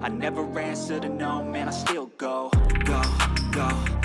I never answer to no, man, I still go, go, go.